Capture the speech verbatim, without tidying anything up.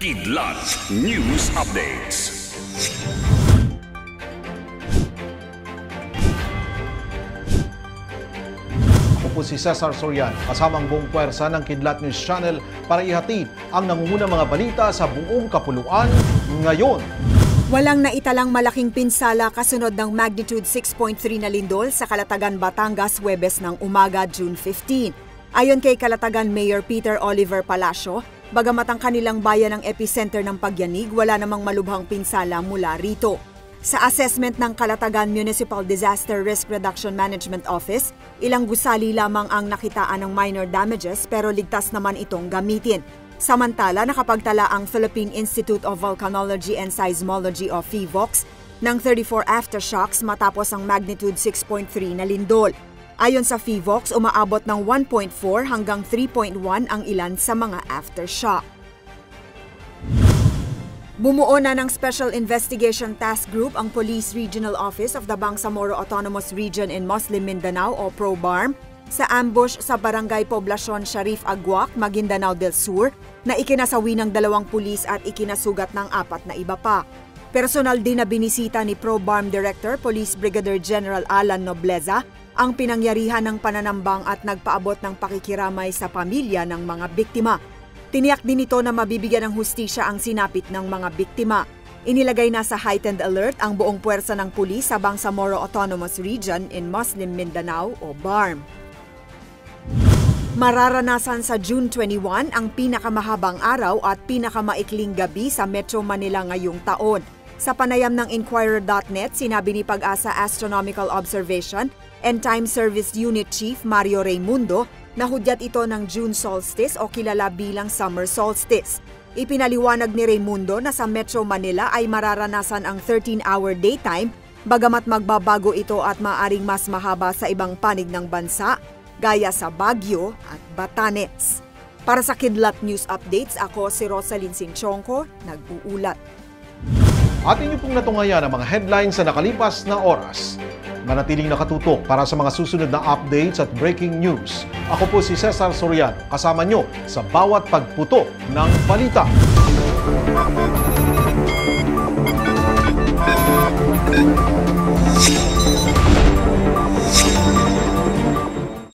Kidlat News Updates. Ako po si Cesar Sorian, kasama ang buong puwersa ng Kidlat News Channel para ihatid ang nangungunang mga balita sa buong kapuluan ngayon. Walang naitalang malaking pinsala kasunod ng magnitude six point three na lindol sa Calatagan, Batangas, Huwebes ng umaga, June fifteen. Ayon kay Calatagan Mayor Peter Oliver Palacio, bagamat ang kanilang bayan ang epicenter ng pagyanig, wala namang malubhang pinsala mula rito. Sa assessment ng Calatagan Municipal Disaster Risk Reduction Management Office, ilang gusali lamang ang nakitaan ng minor damages pero ligtas naman itong gamitin. Samantala, nakapagtala ang Philippine Institute of Volcanology and Seismology of PHIVOLCS ng thirty-four aftershocks matapos ang magnitude six point three na lindol. Ayon sa PHIVOLCS, umaabot ng one point four hanggang three point one ang ilan sa mga aftershock. Bumuo na ng Special Investigation Task Group ang Police Regional Office of the Bangsamoro Autonomous Region in Muslim Mindanao o PROBARM sa ambush sa Barangay Poblacion Sharif Aguac, Maguindanao del Sur na ikinasawi ng dalawang pulis at ikinasugat ng apat na iba pa. Personal din na binisita ni PROBARM Director Police Brigadier General Alan Nobleza ang pinangyarihan ng pananambang at nagpaabot ng pakikiramay sa pamilya ng mga biktima. Tiniyak din ito na mabibigyan ng hustisya ang sinapit ng mga biktima. Inilagay na sa heightened alert ang buong puwersa ng pulis sa Bangsamoro Autonomous Region in Muslim Mindanao o BARM. Mararanasan sa June twenty-one ang pinakamahabang araw at pinakamaikling gabi sa Metro Manila ngayong taon. Sa panayam ng Inquirer dot net, sinabi ni Pag-asa Astronomical Observation and Time Service Unit Chief Mario Raimundo na hudyat ito ng June solstice o kilala bilang summer solstice. Ipinaliwanag ni Raimundo na sa Metro Manila ay mararanasan ang thirteen hour daytime, bagamat magbabago ito at maaring mas mahaba sa ibang panig ng bansa, gaya sa Baguio at Batanes. Para sa Kidlat News Updates, ako si Rosalyn Sinchonko, nag-uulat. Atin niyo pong natungayan ang mga headlines sa nakalipas na oras. Manatiling nakatutok para sa mga susunod na updates at breaking news. Ako po si Cesar Sorian, kasama nyo sa bawat pagputo ng balita. Thank you.